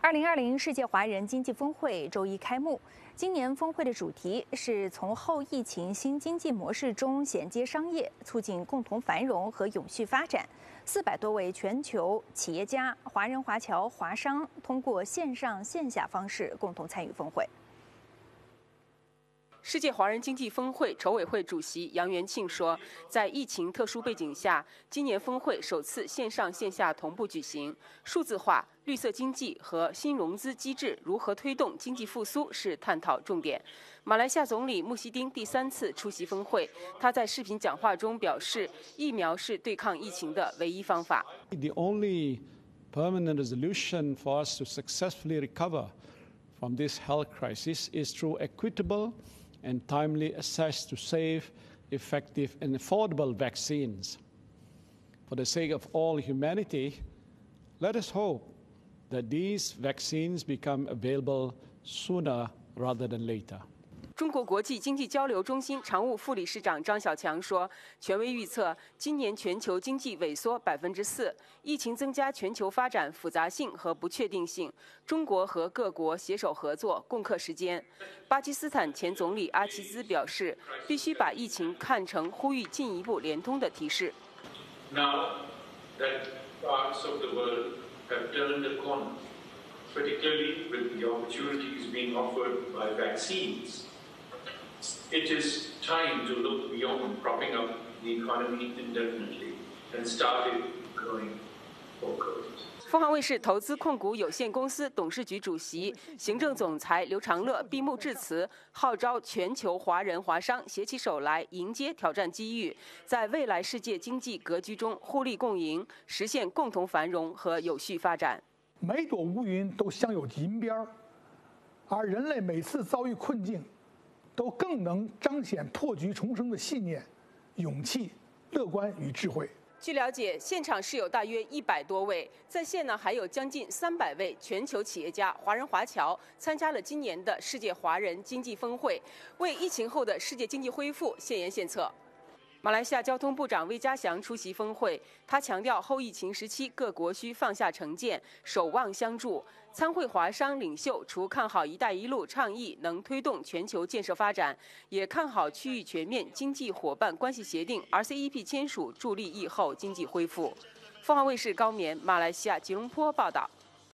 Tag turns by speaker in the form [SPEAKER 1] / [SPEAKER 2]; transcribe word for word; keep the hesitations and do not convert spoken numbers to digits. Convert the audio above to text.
[SPEAKER 1] 二零二零世界华人经济峰会周一开幕。今年峰会的主题是从后疫情新经济模式中衔接商业，促进共同繁荣和永续发展。四百多位全球企业家、华人华侨、华商通过线上线下方式共同参与峰会。
[SPEAKER 2] 世界华人经济峰会筹委会主席杨元庆说，在疫情特殊背景下，今年峰会首次线上线下同步举行。数字化、绿色经济和新融资机制如何推动经济复苏是探讨重点。马来西亚总理穆希丁第三次出席峰会，他在视频讲话中表示，疫苗是对抗疫情的唯一方法。
[SPEAKER 3] The only permanent solution for us to successfully recover from this health crisis is through equitable and timely access to safe, effective, and affordable vaccines. For the sake of all humanity, let us hope that these vaccines become available sooner rather than later.
[SPEAKER 2] 中国国际经济交流中心常务副理事长张小强说，权威预测今年全球经济萎缩百分之四，疫情增加全球发展复杂性和不确定性。中国和各国携手合作，共克时艰。巴基斯坦前总理阿齐兹表示，必须把疫情看成呼吁进一步联通的提示。
[SPEAKER 4] Now that parts of the world have turned a corner, particularly with the opportunities being offered by vaccines. It is time to look beyond propping up the economy indefinitely and start it going forward.
[SPEAKER 2] 凤凰卫视投资控股有限公司董事局主席、行政总裁刘长乐闭幕致辞，号召全球华人华商携起手来，迎接挑战机遇，在未来世界经济格局中互利共赢，实现共同繁荣和有序发展。
[SPEAKER 5] 每朵乌云都镶有银边儿，而人类每次遭遇困境，都更能彰显破局重生的信念、勇气、乐观与智慧。
[SPEAKER 2] 据了解，现场是有大约一百多位，在线呢还有将近三百位全球企业家、华人华侨参加了今年的世界华人经济峰会，为疫情后的世界经济恢复献言献策。 马来西亚交通部长魏家祥出席峰会，他强调后疫情时期各国需放下成见，守望相助。参会华商领袖除看好“一带一路”倡议能推动全球建设发展，也看好区域全面经济伙伴关系协定 R C E P 签署助力疫后经济恢复。凤凰卫视高棉马来西亚吉隆坡报道。